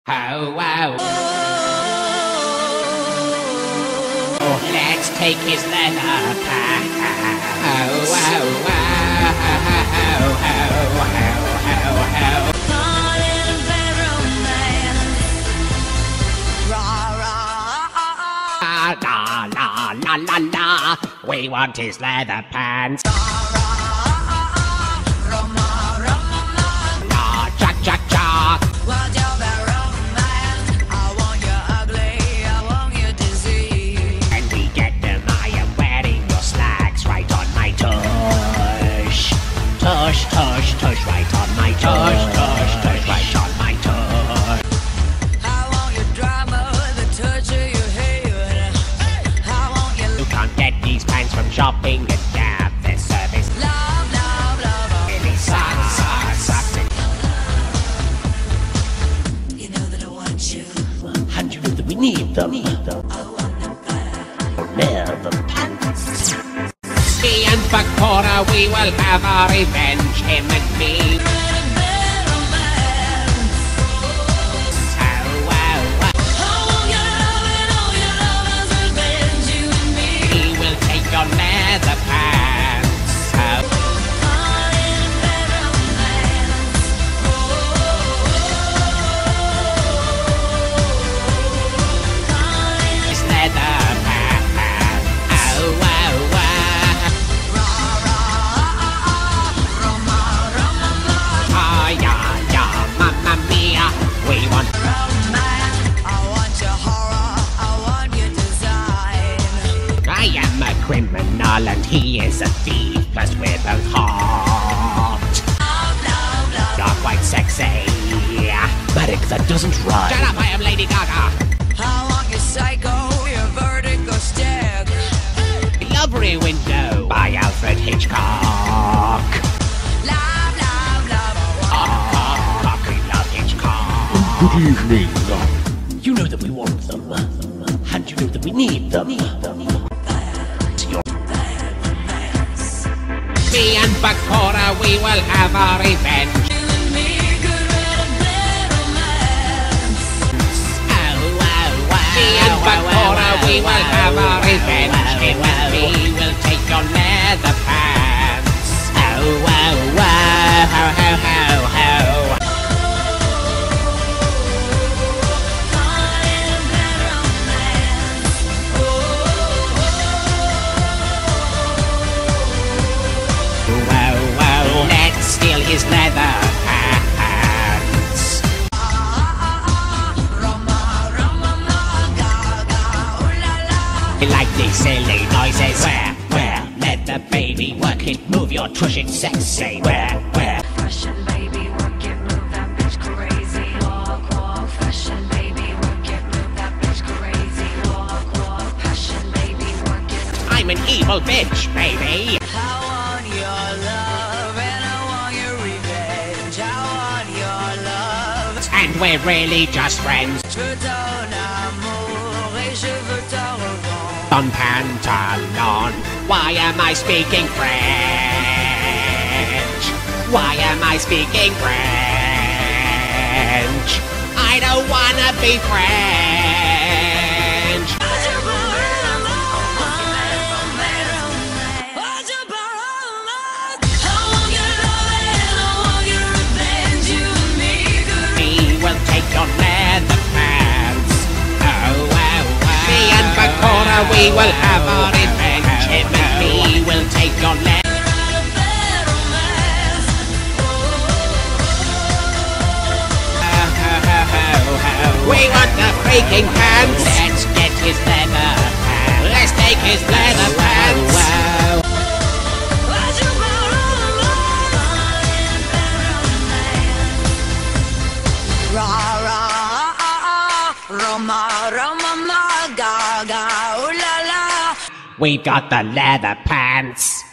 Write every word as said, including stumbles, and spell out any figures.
Oh, wow. Oh, let's take his leather pants. Oh, wow, wow. Oh, oh, oh, oh. Calling bedroom man. Rah, rah. La, la, la, la, la. We want his leather pants. Rah, rah. Roma, Roma, La, cha, cha, cha. want your bedroom man. I want you ugly. I want you disease. And we get them. I am wearing your slacks right on my tush. Tush, tush, tush, right on my tush. Tush, tush, right on my tush. I want your drama, the touch of your hair. I want your You can't get these pants from shopping at Gap. Their service love, love, love. really sucks, sucks, sucks. You know that I want you. And you know that we need them. I want them bad. Leather pants. Me and Bakora, we will have our revenge. Him and me. Bedroom man. Oh, wow, wow. I want your love and all your lovers revenge, you and me. We will take your leather pants. Oh, Calling bedroom man. Calling his leather pants. Oh, wow, wow. rah rah Roma, Roma, Ah, yeah, yeah, mamma mia. We want man. I want your horror. I want your design. I am a criminal and he is a thief. Plus we're both hot. Love, love, love. You're quite sexy. Marik, that doesn't rhyme. Shut up, I am Lady Gaga. I want your psycho, your vertigo stick. Every window by Alfred Hitchcock. Love, love, love. I want Ah, I love Hitchcock. Good evening. You know that we want them, and you know that we need them. Your me and Bakora, we will have our revenge. you and me could rent a bedroom man. Oh, wow, wow. Me and Bakora, we will have our revenge. Him and me will take your leather pants. Oh, wow, wow. Ho, ho, ho, ho. Calling bedroom man. Wow, wow. Let's steal his leather pants. Roma, Roma, Gaga, ooh la la. I like these silly noises. Where, where? Let the baby work it. Move your tush, it's sexy. Where, where? Fashion baby, work it, move that bitch crazy. Walk, walk, fashion baby, work it, move that bitch crazy. Walk, walk, passion baby, work it. I'm an evil bitch, baby. I want your love and I want your revenge. I want your love. And we're really just friends. Je veux ton amour et je veux ta revanche. On pantalon. Why am I speaking French? Why am I speaking French? I don't wanna be French. We will take your leather pants. Oh, wow, wow. Me and Bakora, we will have our revenge. Him and me will take your leather. We want the freaking pants. Let's get his leather pants. Let's take his leather pants. Wow. Rah, rah, Roma, Roma, Gaga, ooh la la. We've got the leather pants.